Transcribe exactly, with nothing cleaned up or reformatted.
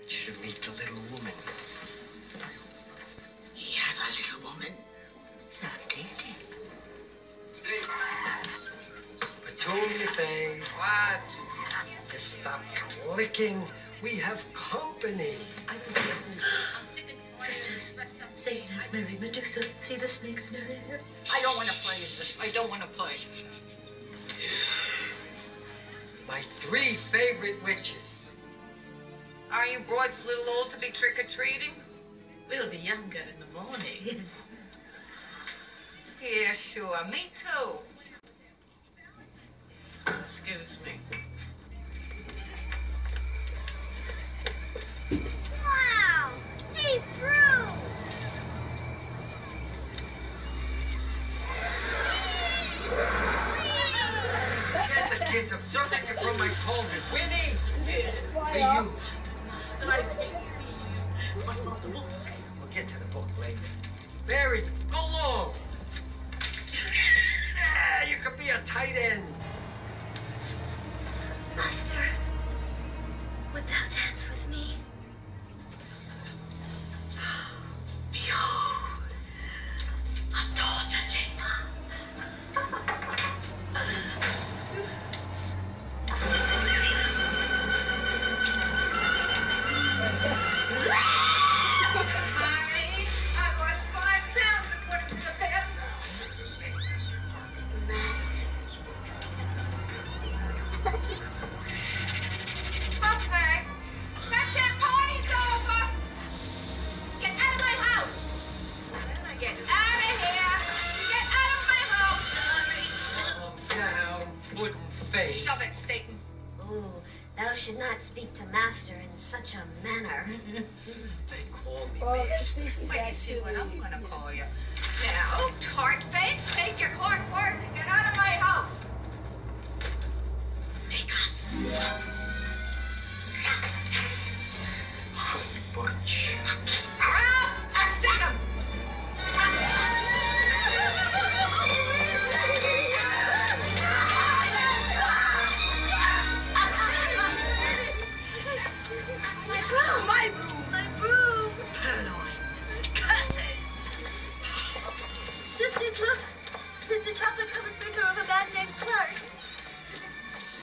you to meet the little woman. He has a little woman. Sounds tasty. Petunia thing. What? Just stop clicking. We have company. I Sisters, Satan has married Medusa. See the snakes in her hair? I don't want to play this. I don't want to play. My three favorite witches. Are you broads a little old to be trick-or-treating? We'll be younger in the morning. Yeah, sure. Me too. Excuse me. Wow! Hey, Brew! Get the kids, I'm serving you from my cauldron. Winnie! Yes, For you. What about the book? We'll get to the book later. Barry, go long. Yeah, you could be a tight end. Master, would thou dance with me? Behold, a torture chamber. Honey, I lost five pounds according to the paper. Master. Okay, that's it. Party's over. Get out of my house. Get out of here. Get out of my house. Calm down, wooden face. Shove it, Satan. Ooh, thou should not speak to Master in such a manner. They call me Well, master. this is Wait and see what I'm actually- gonna call you.